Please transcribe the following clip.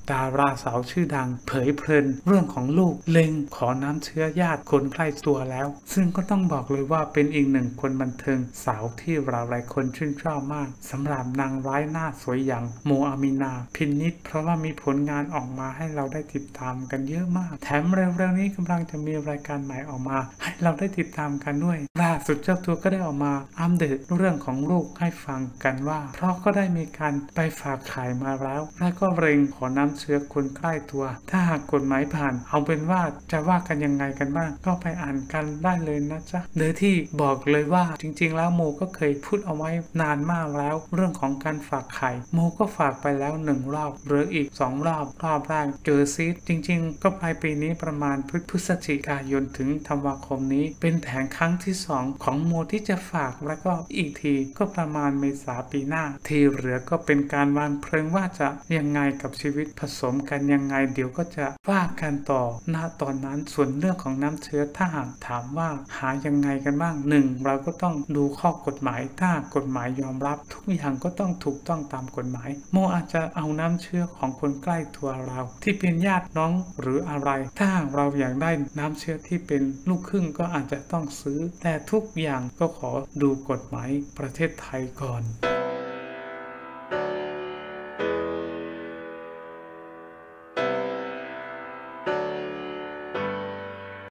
ดาราสาวชื่อดังเผยเพลินเรื่องของลูกเล็งขอน้ำเชื้อญาติคนใกล้ตัวแล้วซึ่งก็ต้องบอกเลยว่าเป็นอีกหนึ่งคนบันเทิงสาวที่เราหลายคนชื่นชอบมากสำหรับนางร้ายหน้าสวยอย่างโมอามินาพินิจเพราะว่ามีผลงานออกมาให้เราได้ติดตามกันเยอะมากแถมเร็วๆนี้กำลังจะมีรายการใหม่ออกมาให้เราได้ติดตามกันด้วยล่าสุดเจ้าตัวก็ได้ออกมาอัปเดตเรื่องของลูกให้ฟังกันว่าเพราะก็ได้มีการไปฝากไข่มาแล้วและก็เร่งขอน้ำเชื้อคนใกล้ตัวถ้าหากกฎหมายผ่านเอาเป็นว่าจะว่ากันยังไงกันบ้างก็ไปอ่านกันได้เลยนะจ๊ะโดยที่บอกเลยว่าจริงๆแล้วโมก็เคยพูดเอาไว้นานมากแล้วเรื่องของการฝากไข่โมก็ฝากไปแล้ว1 รอบหรืออีก2 รอบแรกเจอซีดจริงๆก็ปลายปีนี้ประมาณพฤศจิกายนถึงธันวาคมนี้เป็นแผนครั้งที่2ของโมที่จะฝากแล้วก็อีกทีก็ประมาณเมษาปีหน้าที่เหลือก็เป็นการวางเพลิงว่าจะยังไงกับชีวิตผสมกันยังไงเดี๋ยวก็จะว่ากันต่อณตอนนั้นส่วนเรื่องของน้ำเชื้อถ้าหากถามว่าหายังไงกันบ้าง1เราก็ต้องดูข้อกฎหมายถ้ากฎหมายยอมรับทุกอย่างก็ต้องถูกต้องตามกฎหมายโมอาจจะเอาน้ำเชื้อของคนใกล้ตัวเราที่เป็นญาติน้องหรืออะไรถ้าเราอยากได้น้ำเชื้อที่เป็นลูกครึ่งก็อาจจะต้องซื้อแต่ทุกอย่างก็ขอดูกฎหมายประเทศไทยก่อน